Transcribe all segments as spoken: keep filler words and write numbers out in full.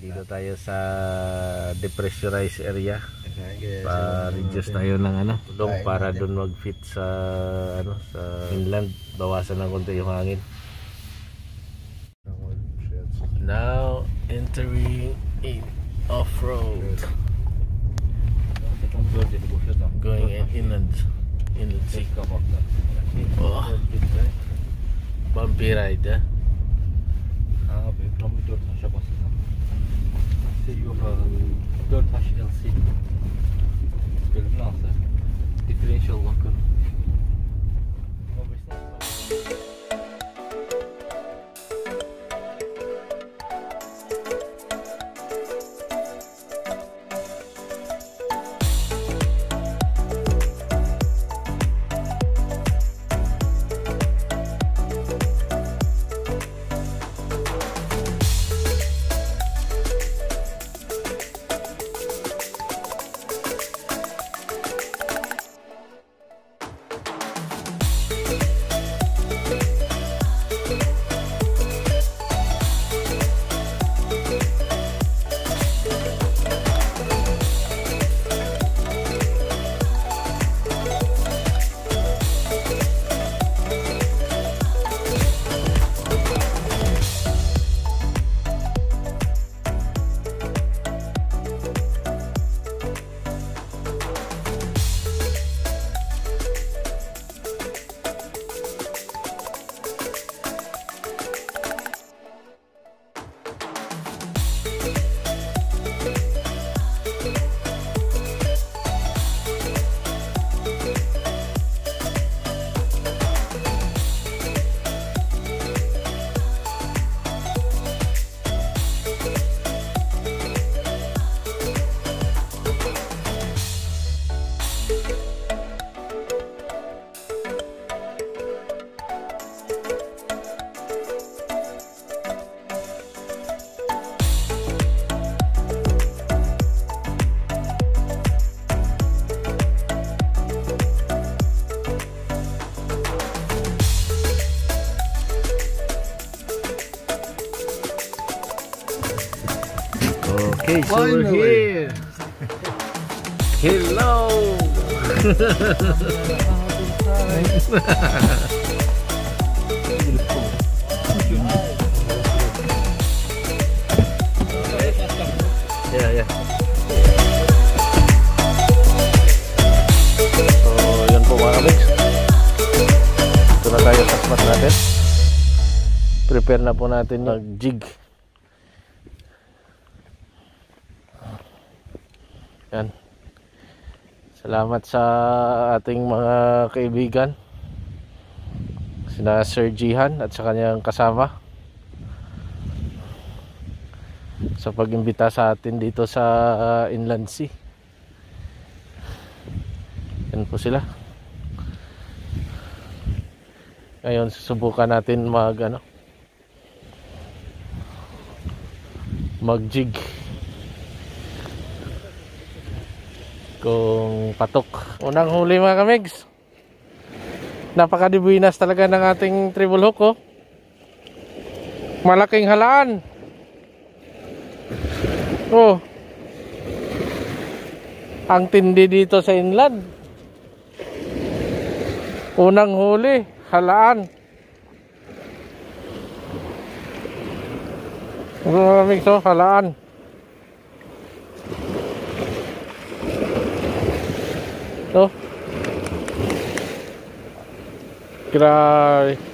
Dito tayo sa depressurized area. Pa-reduce tayo ng ano, tulong para doon mag-fit sa ano, sa inland. Bawasan ng konti yung hangin. Now entering in off-road. Going in inland. Inland sea. Oh. Bumpy ride, eh? Abi, tam dört taşa basacağım. Yok abi, dört taş L C. Bölüm nasıl? Differential bakın. Okay, so we're here. Hello. Yeah, yeah. So, yun po mga kamigs. Ito na tayo sa spot natin. Prepare na po natin yung jig. Yan. Salamat sa ating mga kaibigan, sina Sir Jihan at sa kanyang kasama, sa pag-imbita sa atin dito sa uh, Inland Sea. Yan po sila. Ngayon susubukan natin mag ano, mag-jig kung patok. Unang huli mga kamigs. Napakadibuinas talaga ng ating treble hook, oh. Malaking halaan. Oh. Ang tindi dito sa inland. Unang huli, halaan. Mga kamigs, oh, halaan. Oh. Grabe.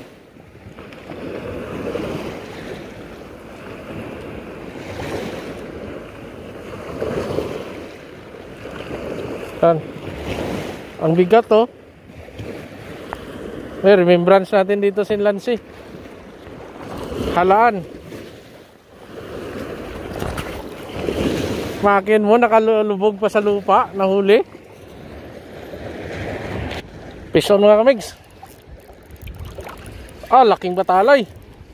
Yan. Ang bigat, oh. May remembrance natin dito sa Inland Sea. Halaan. Makin mo nakalulubog pa sa lupa, nahuli. Pison mga kamigs. Ah, laking batalay.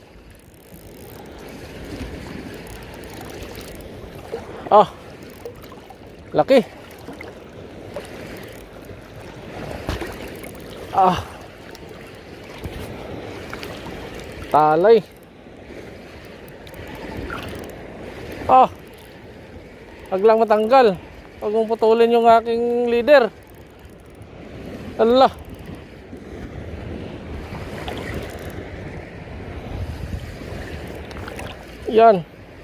Ah, laki. Ah, talay. Ah, Wag lang matanggal. Huwag mong putulin yung aking leader. Allah. Yan.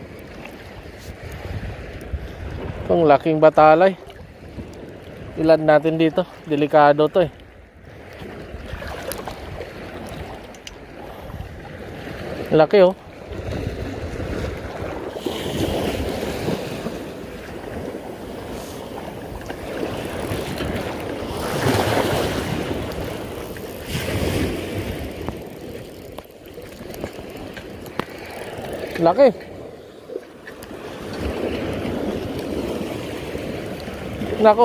Itong laking batalay. Ilan natin dito. Delikado to eh. Laki oh. Laki. Nako.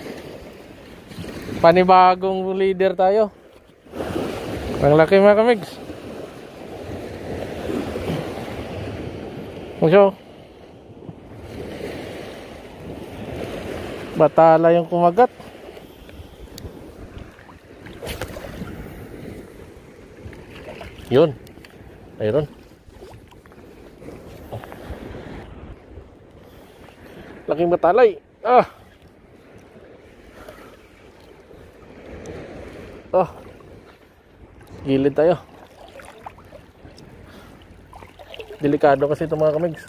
Panibagong leader tayo. Ang laki mga kamigs. So, batala yung kumagat. Yun. Ayun. Laking batalay. Ah. Oh. Gilid tayo. Delikado kasi ito mga kamigs.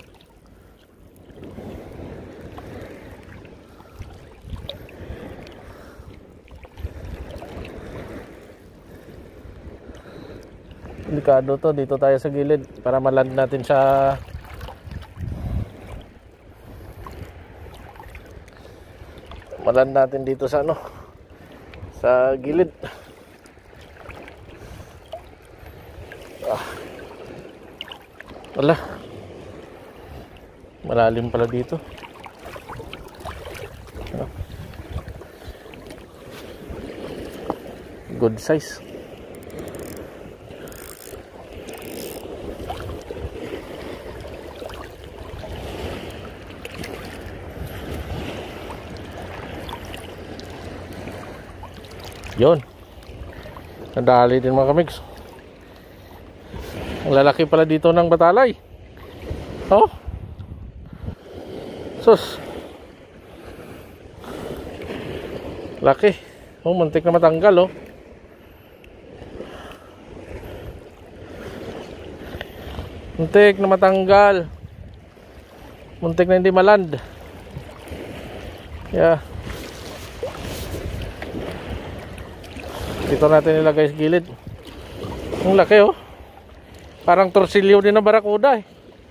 Delikado to. Dito tayo sa gilid para maland natin sa maland natin dito sa ano, sa gilid. Ah. Wala. Malalim pala dito. Good size. Yun. Nadali din mga kamigs. Ang lalaki pala dito ng batalay. Oh. Sus. Laki. Oh, muntik na matanggal oh. Muntik na matanggal. Muntik na hindi maland. Yeah. Dito natin nilagay sa gilid. Ang laki oh. Parang torsilyo din na barakuda eh.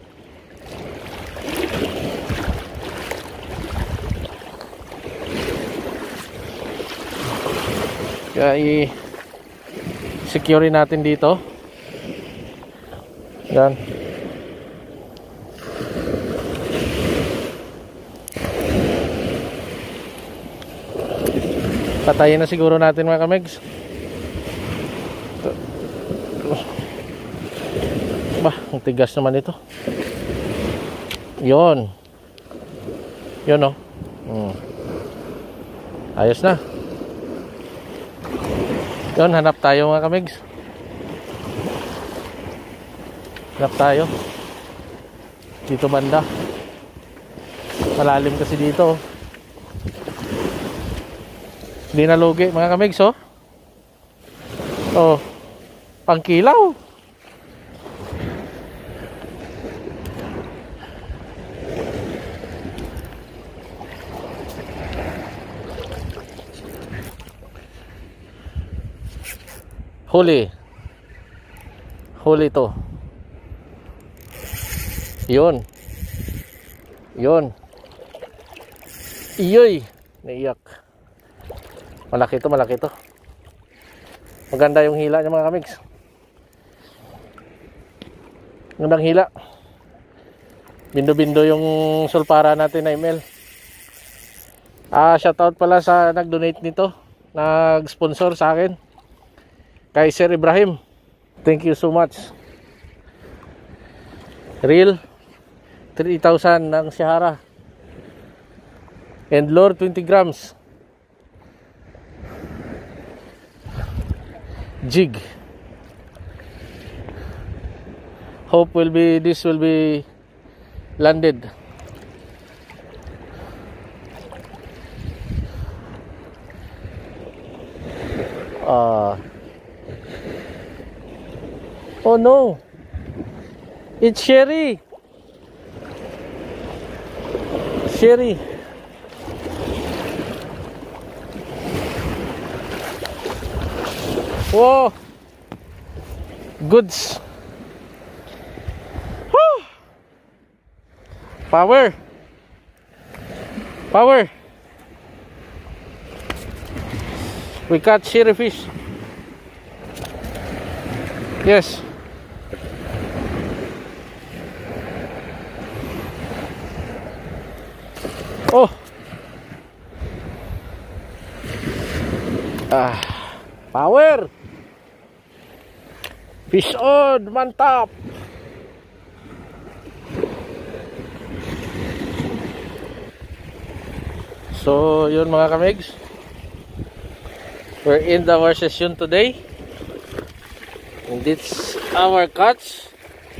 Kaya i-secure natin dito. Yan. Patayin na siguro natin mga kamigs. Bah, ang tigas naman ito. Yon. Yon oh. Hmm. Ayos na. Yon, hanap tayo mga kamigs. Hanap tayo. Dito banda. Malalim kasi dito. Hindi nalugi mga kamigs oh. Oh. Pangkilaw. Huli. Huli to. Yun. Yun. Iyoy. Naiyak. Malaki to, malaki to. Maganda yung hila niya mga kamigs. Magandang hila. Bindo-bindo yung sulpara natin na email. Ah, shoutout pala sa nag-donate nito. Nag-sponsor sa akin. Kay Sir Ibrahim. Thank you so much. Reel three thousand ng Sahara. And lure twenty grams. Jig. Hope will be this will be landed. Uh, oh no, it's Sherry. Sherry. Whoa, goods. Woo. Power. Power. We caught Sherry fish. Yes. Oh. Ah. Power. Fish on, mantap. So, yun mga kamigs. We're in our session today. And it's our catch.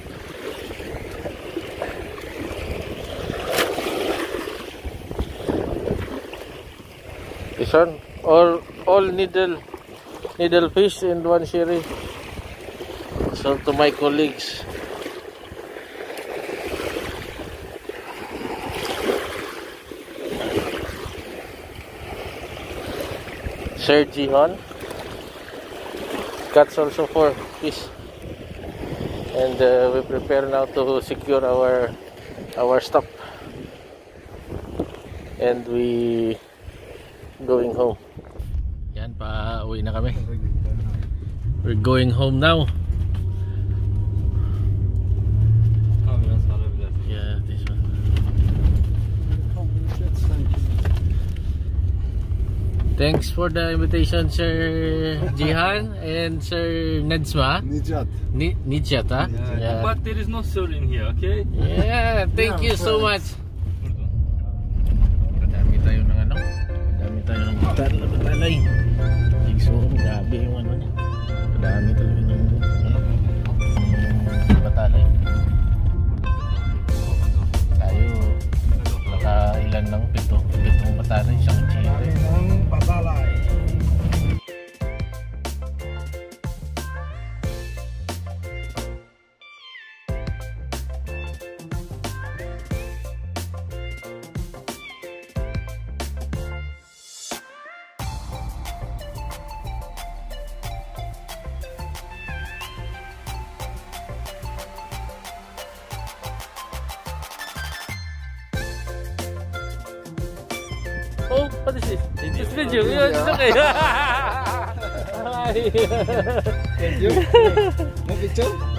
This one, all all needle needle fish and one sherry. So to my colleagues. Sir Jihan. Cuts also for fish. And uh, we prepare now to secure our our stock. And we going home. Yan, pa uwi na kami. We're going home now. Yeah, this one. Thanks for the invitation, Sir Jihan and Sir Nedsma. Nijat. Ni Nijat, huh? Yeah. Yeah. But there is no sir in here, okay? Yeah, thank you so much. Kadami tayo ng ano? Kadami tayo ng batal na batalay. So, grabe yung ano niya. Kadami talaga ng ano? Batalay. Tayo, naka ilan lang? Pito. Pitong batalay, isang chile. Ang patalay. Oh, what is this? It's video. Yeah, it's okay. Thank you. No picture?